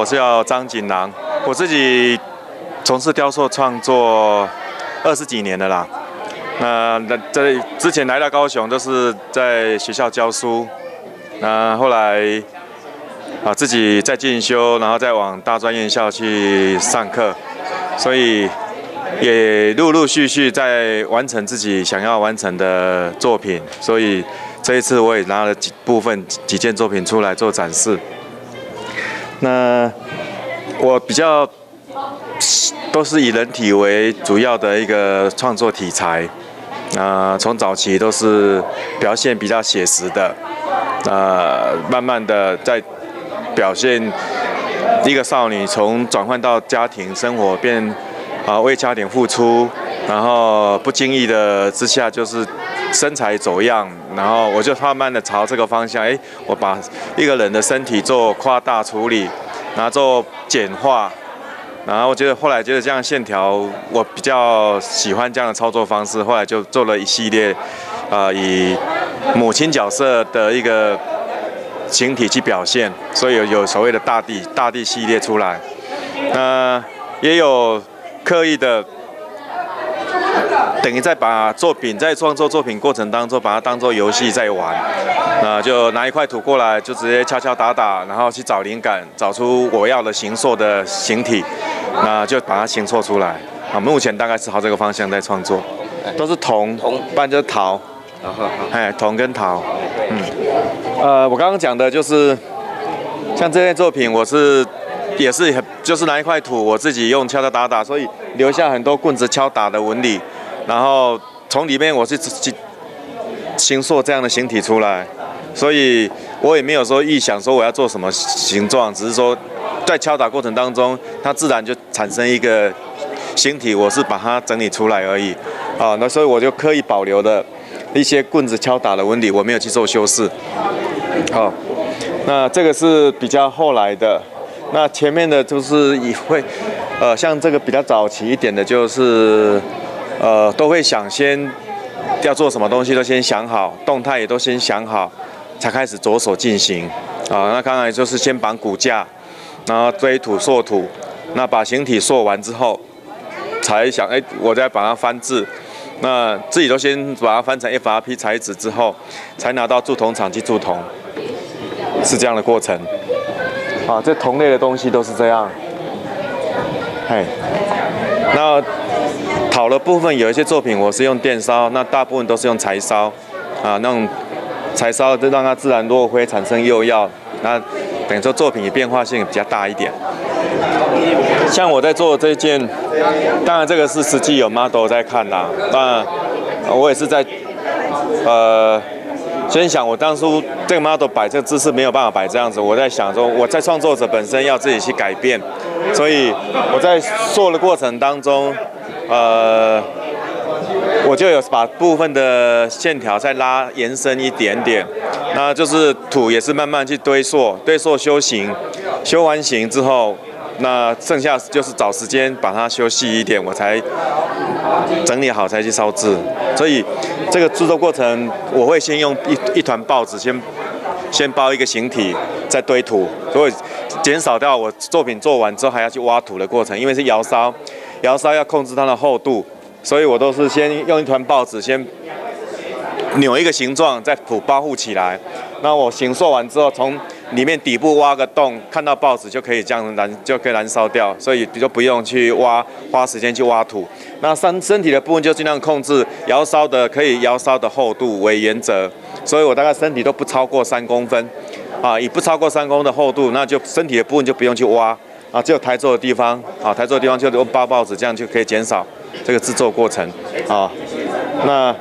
我是叫张锦囊，我自己从事雕塑创作20几年了啦。那在之前来到高雄都是在学校教书，那后来自己在进修，然后再往大专院校去上课，所以也陆陆续续在完成自己想要完成的作品，所以这一次我也拿了几件作品出来做展示。那我比较都是以人体为主要的一个创作题材，从早期都是表现比较写实的，慢慢的在表现一个少女从转换到家庭生活变为家庭付出，然后不经意的之下就是身材走样，然后我就慢慢的朝这个方向，我把一个人的身体做夸大处理，然后做简化，然后后来觉得这样线条我比较喜欢这样的操作方式，后来就做了一系列以母亲角色的一个形体去表现，所以有所谓的大地系列出来，也有刻意的。等于在把在创作作品过程当中，把它当作游戏在玩，就拿一块土过来，就直接敲敲打打，然后去找灵感，找出我要的形塑的形体，那就把它形塑出来。目前大概是朝这个方向在创作，都是铜，不然就是陶，铜跟陶。我刚刚讲的就是像这件作品，也是就是拿一块土，我自己用敲敲打打，所以留下很多棍子敲打的纹理。然后从里面我去形塑这样的形体出来，所以我也没有说预想说我要做什么形状，只是说在敲打过程当中，它自然就产生一个形体，我是把它整理出来而已。那所以我就刻意保留了一些棍子敲打的纹理，我没有去做修饰。那这个是比较后来的，那前面的就是像这个比较早期一点的，就是都会先要做什么东西都先想好，动态也都先想好，才开始着手进行。那刚才就是先绑骨架，然后堆土塑土，那把形体塑完之后，才想我再把它翻制。那自己都先把它翻成 FRP 材质之后，才拿到铸铜厂去铸铜，是这样的过程。这铜类的东西都是这样。那陶的部分有一些作品我是用电烧，那大部分都是用柴烧，那种柴烧就让它自然落灰，产生釉药，那等于说作品也变化性比较大一点。像我在做这件，当然这个是实际有 model 在看啦，那我也是在先想我当初这个 model 摆这个姿势没有办法摆这样子，我在想说我在创作者本身要自己去改变，所以我在做的过程当中，我就有把部分的线条再延伸一点点，那就是土也是慢慢去堆塑修形，修完形之后，那剩下就是找时间把它修细一点，我才整理好才去烧制。所以这个制作过程，我会先用一团报纸先包一个形体，再堆土，所以减少掉我作品做完之后还要去挖土的过程，因为是窑烧要控制它的厚度，所以我都是先用一团报纸先扭一个形状，再土包覆起来。那我形塑完之后，从里面底部挖个洞，看到报纸就可以这样燃烧掉，所以就不用去花时间去挖土。那身体的部分就尽量控制可以窑烧的厚度为原则，所以我大概身体都不超过3公分，以不超过3公分的厚度，那就身体的部分就不用去挖，只有台座的地方，台座的地方就用包报纸，这样就可以减少这个制作过程，那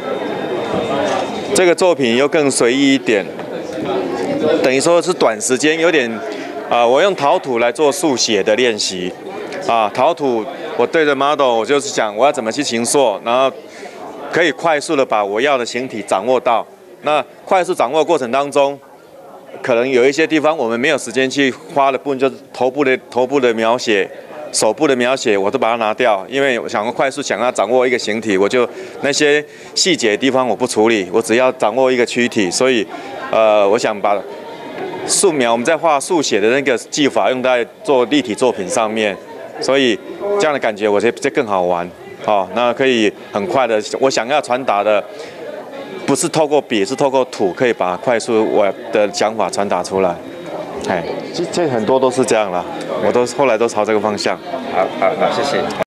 这个作品又更随意一点，等于说是短时间有点，我用陶土来做速写的练习，陶土我对着 model 我就是想我要怎么去形塑，然后可以快速的把我要的形体掌握到。那快速掌握的过程当中，可能有一些地方我们没有时间去花的部分，就是头部的描写。手部的描写我都把它拿掉，因为我快速想要掌握一个形体，我就那些细节的地方我不处理，我只要掌握一个躯体，所以我想把素描，我们在画速写的那个技法用在做立体作品上面，所以这样的感觉我觉得这更好玩。那可以很快的，我想要传达的不是透过笔，是透过图，可以把快速我的想法传达出来。其实这很多都是这样啦，我后来都朝这个方向。 好，谢谢。